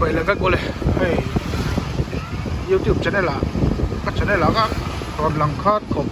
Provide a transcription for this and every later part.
vậy là các cô này hey YouTube channel là các channel là các còn lăng khát của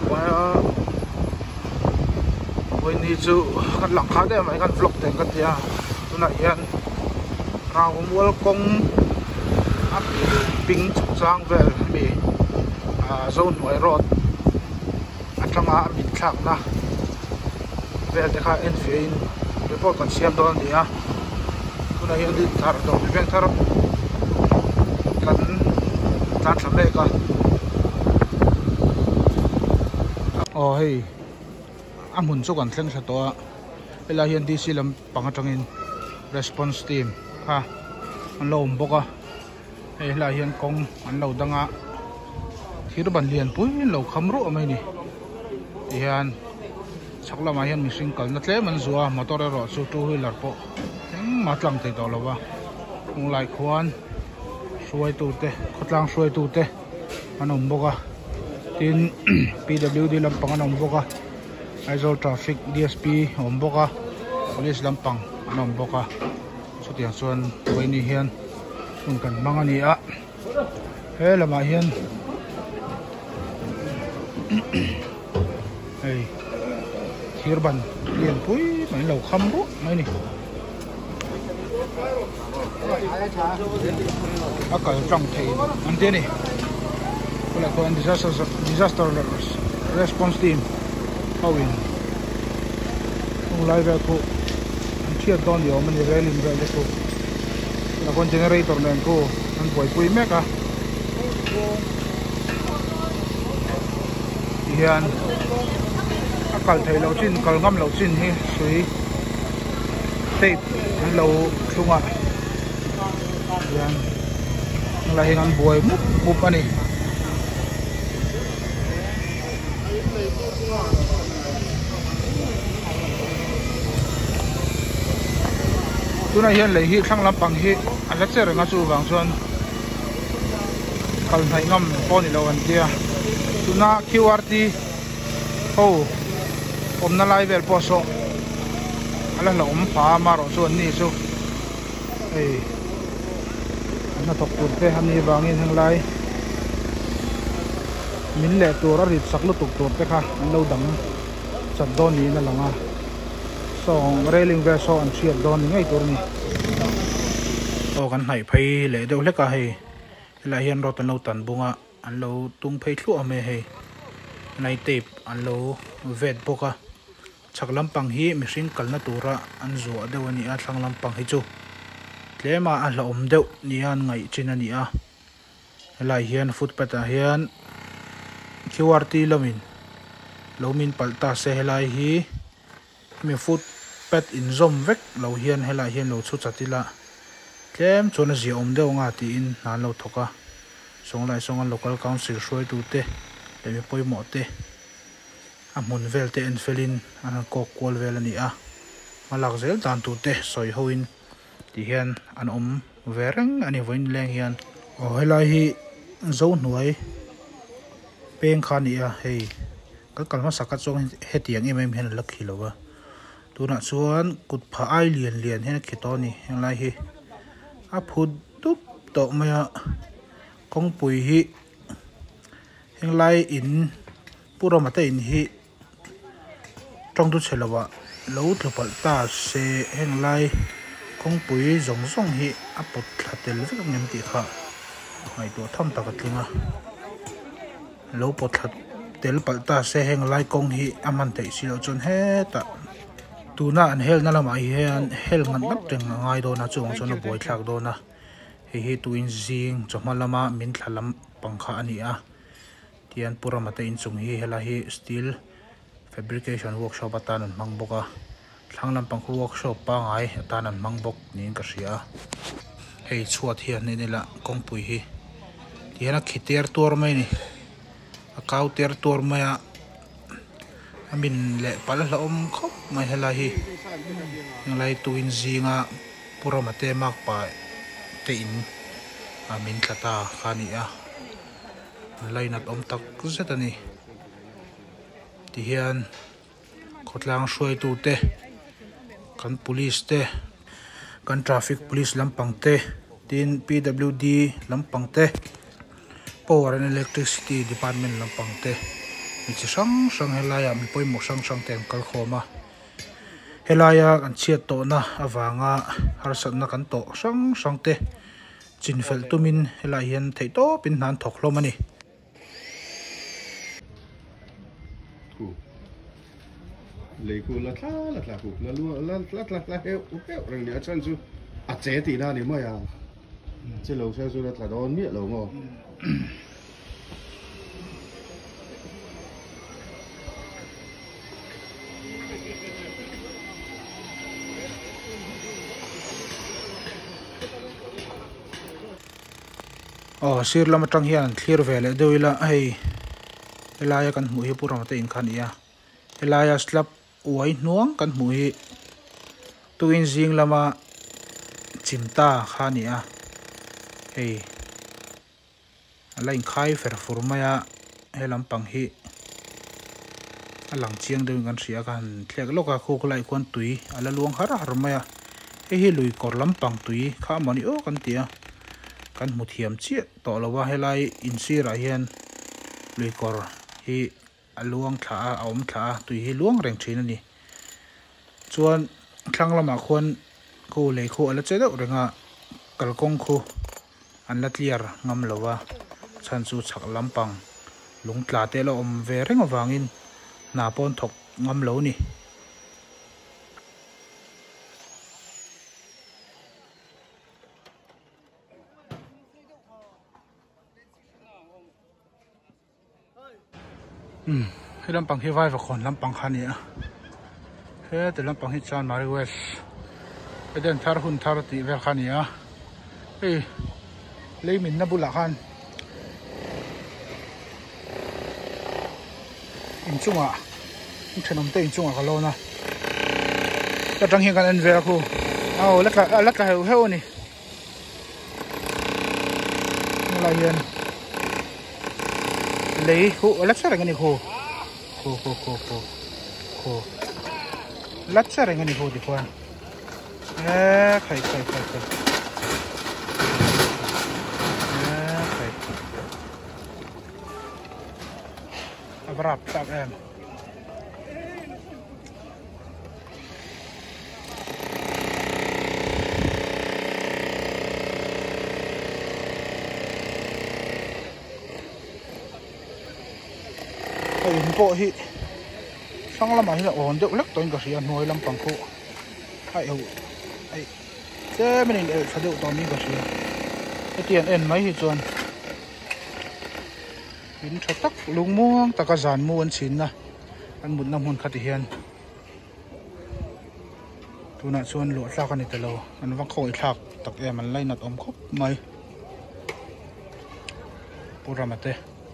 với ní chú các lăng khát đấy mấy cái vlog tiền cái gì à tụi này hiện nào cũng muốn công áp ping sang về bị zone ngoài road trong bị khạc na về để khai in report còn xem đó đi à tụi này hiện đi thar đồ bị beng thar kan tan làm đây cả hey amun so kan thleng sa to ela hian DC lam panga tangin response team ha an lo boka hey la hian kong an lo danga thir ban lian pui lo khamru mai ni hian saklama hian mihring kalna tle man zuwa motor ro chu two wheeler po matlang te to lawa ong lai khuan suai tu te khotlang suai tu te anom boka tin PWD lampang anom boka Aizol traffic DSP om boka police lampang anom boka so tiang chuan tuai ni hian kun kan mangani a he lama hian hey thirban lian pui mai lo kham ro mai ni akal tang thei an te ni là con disaster response team how in ông lai về cô anh chia đòn nhiều mình về liền về cô là con generator này cô anh quay quay mẹ cả hiện akal thầy lâu chín kal ngâm lâu chín hi suy tape anh lâu chung à hiện là hình anh buổi múp anh này tu na hian lei hi thlang lampang hi ala cher nga chu wang chuan kal nai ngam pon ni lo an tia tu na QRT ho om na lai vel po so ala lo om pa ma ro chuan ni chu ei na tok tur te han ni wangin hang lai min le tur a rit sak lu tuk tur te kha an lo dang chat don ni na langa song railing ve so an chiat don ngai tur ni o kan nai phei le deuh hleka hei la hian ro tan lo tan bunga an lo tung phei thlu ame hei nai tape an lo vet boka chak lampang hi mihring kalna tura an zo deuh ani a thlang lampang hi chu tlema a la om deuh ni an ngai chin ani a la hian footpath a hian QRT lomin lomin palta se helai hi mi footpath in zom vek lo hian helai hian lo chu chatila tlem chona zi om deuh nga ti in nan lo thoka songlai songan local council hroi tu te lemi poimo te a mun vel te en felin an ko kwal vel ani a malak zel dan tu te soi hoin ti hian an om vereng ani voin leng hian o helai hi zo hnuai peng kha ni a hei kalma saka chong hetiang em hen lakhi lowa tuna chuan kut pha ai lian hen khitoni henglai hi a phut tup to maya kong pui hi henglai in pura mate in hi tong tu chelawa lo thlopal ta se henglai kong pui zong zong hi a pot thlatel vek ngem ti kha mai to tham ta ka tlinga lo pot thlat tel palta se henglai kong hi aman thei silo chon he ta tuna an hel na lama hi an hel ngan nap teng ngai do na chung chon boi thlak do na hi tuin zing choma lama min thlalam pangkha ani a tian pura mate in chung hi hela hi steel fabrication workshop atan an mangboka thanglam pangkhu workshop pa ngai atan an mangbok nin ka ria hei chuat hian ni la kongpui hi tiana khiter tur mai ni akau ter tur maya amin le pala la om khop mai hela hi nglai tuin zinga pura mate mak pa te in amin thata khani a lainat om tak zetani ti hian khotlang hruai tu te kan police te kan traffic police lampang te tin PWD lampang te Power and Electricity Department lampang te mi chi sang helaya mi poimo sang ten kal khoma helaya kan chiat to na awanga harsat na kan to sang te chinfel tumin helai hian theito pin nan thok hlomani lấy cô lát cô là luôn lát heo rằng này chân chú chế thì na thì mới à chế lẩu xe chú là đó miệng lẩu ngò sir lama tang hian clear vele deila ai elaya kan mu hi pura mate in khan ia elaya slap uai nuang kan mu hi tuin jing lama chimta khania hei alain khai fer furmaya helam pang hi alang chiang de kan ria kan thlek loka khuk lai kon tui ala luang har maya hi lui kor lam pang tui kha mani o kan tia kan mu thiam chi to lawa helai in sira hian lui kor hi aluang thla aum thla tui hi luang reng thin ani chuan thlang lama khon ko le kho ala che do renga kalkong khu an la clear ngam lawa chan chu chak lampang lung tla te lo om ve reng awangin na pon thok ngam lo ni cái lampang hi vai và khon lampang khania he te lampang hi chan mari west cái den thar hun thar ti ve khania ei lấy min na bula khan in chunga in thanom te in chunga kalona ta tang hi kan en ve khu au lak ka heu ni la yen lấy khu lát sao cái này khu lát sao cái này khu đi qua khai abrap tap em in bộ hi sang lama hi on deuh lek toin ka ria noi lampang khu ai te menin e thadeu to mi ka ria etian en mai hi chuan in thatak lungmuang taka zan mu an chin na an mut nam hun khati hian tuna chuan lo thlak ani telo an wang khoi thlak tak em an lainat om khop mai pura mate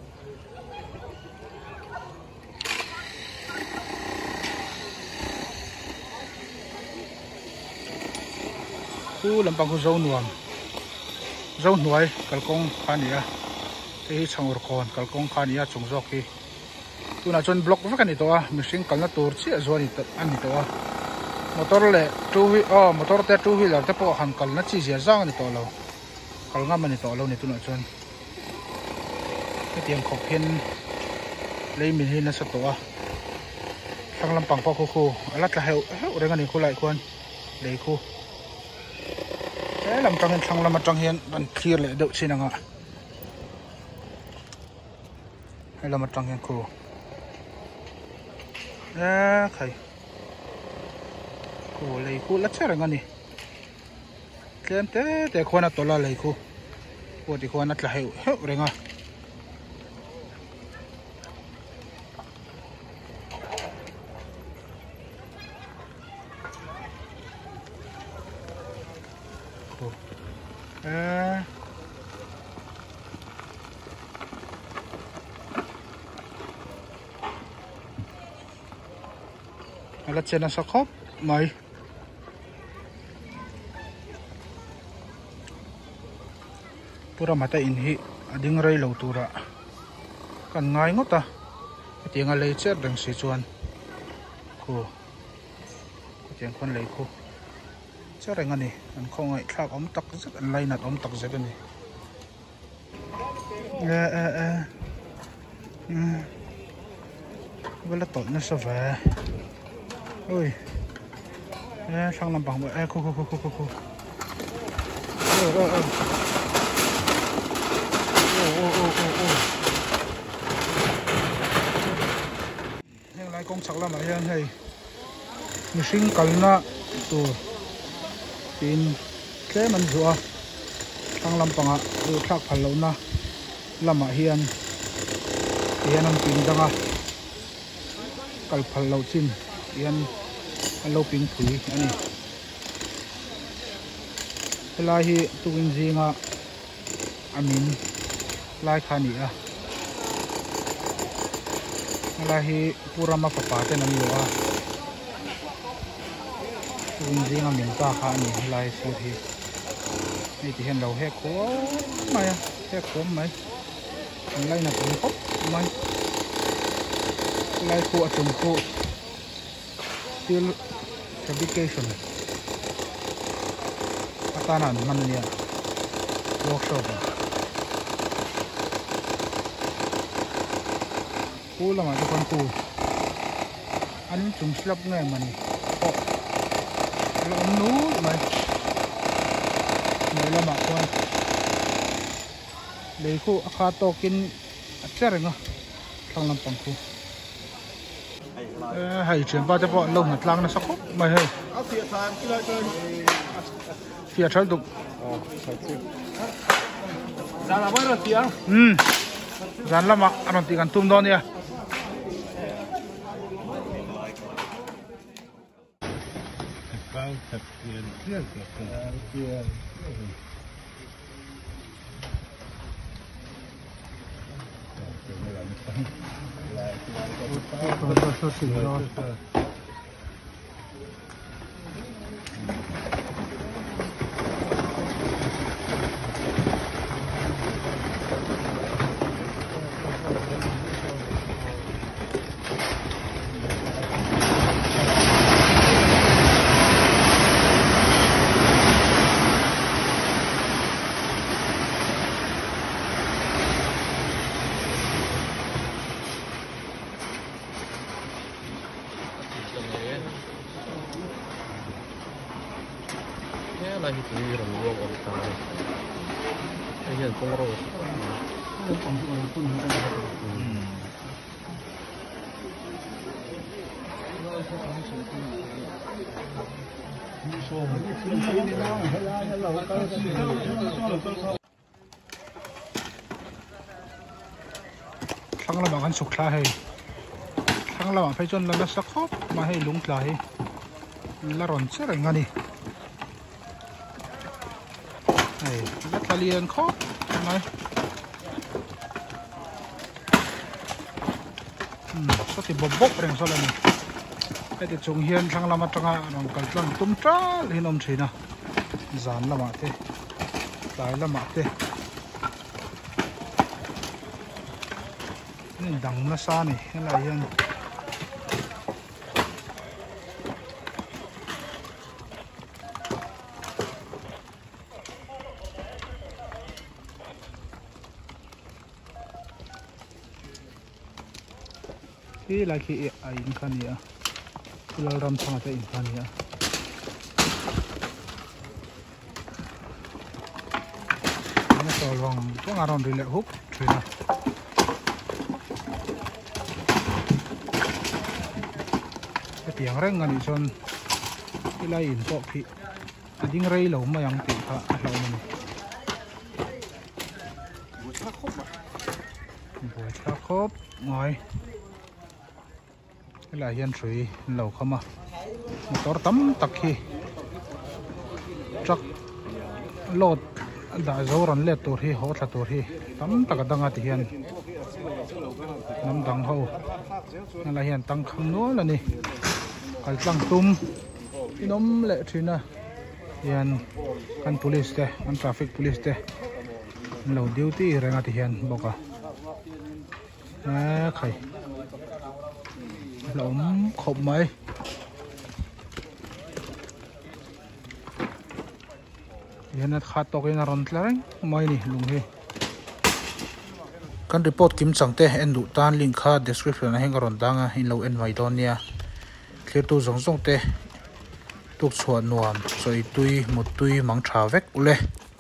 lampang khu zau nuai kalkong khania te changur kon kalkong khania chungjok hi tuna chon block va kan to a machine kalna tur chi azwani ta ani to a motor le motor te two wheeler te po han kalna chi zia zang ani to lo kalnga mani to lo ni tuna chon tiang khop hen lei min hi na sa to a thang lampang pa khu alat la heu renga ni khu lai khuan lei khu làm trăng thang làm trăng hiền vẫn clear lại đậu xin ngạ hay làm trăng hiền cô khai cô lấy cô lát xe rồi ngani kén te khoan là tola lấy cô thì khoan là hiệu rồi ngạ là trên là sắc khóc mày pura mata in hi ading rai lo tura kan ngai ngota tianga lei che dang si chuan ko tiang kon lei ko chắc là ngân này anh không ai khác ống tắc rất anh lay nạt ống tắc rất này với là tội nó sao về ôi sang làm bằng vậy cô hiện lại công chắc là mà hiện hay mình sinh cần na tu tin thế mình rùa sang làm bằng tu khác phải lâu na làm mà hiện anh tin rằng à cần phải lâu chín hiện lâu pin phui anh này lai hi tuin zinga amin lai khani a lai hi purama papa te nan lo a tuin zinga min ta kha ni lai si hi ni ti hen lo he ko mai he ko mai lai na tum hop mai lai ko atum ko steel fabrication tanan man niya workshop pula ma to kon tu an chung slap ngai mani o lo nu mai mai lama kon le ko akha to kin acherenga thanglam pangku hay chuyện ba cho bọn lông ngặt lang nó sắc khóc mày hơi phía trái đục giá là bao nhiêu tiền? Giá là mà anh tìm ăn tôm đó nè. là hiện tượng rồng ruộng ở tại đây hiện con rồng thằng là bạn sụt lại thằng là bạn phải chôn là nó sắc khóc mà hay lúng lại là ròn chết rồi ngay đi này rất là liền khóc này có thể bóp bóp rồi sao này cái thì chúng hiền thằng là mặt trăng à nó cần chọn tung trá lên ông chỉ nào dán là mạ thế lại là mạ thế đằng nó xa này cái này hiền khi lại khi ai in khăn nhỉ, cứ làm thằng ta in khăn nhỉ, nó to lòng, có ngà ròn đi lẹ húp, chuyện nào, cái tiếng reng ngani chọn, cái lại in bọc khi, anh đi rây lâu mà yang tiền cả lâu mà, buổi sáng khốp, ngồi là hiện suy lâu không à motor tắm tắc khi chắc lột đã dấu rắn lệ tuổi hi hốt là tuổi hi tắm tắc đang ở hiện nằm đằng hậu là hiện tăng không nữa là nè cái tăng tum cái nấm lệ chuyện à hiện kan police đây kan traffic police đây lâu duty rồi ngắt hiện bọc à khai lộn khủng mấy Yan at khatok in aron tlareng mai ni lung hi. Kan report kim changte endu tan link kha description a heng aron danga in lo en mai don nia. Clear tu zong zong te tuk chhuat nuam so i tui mut tui mang tha vek ule.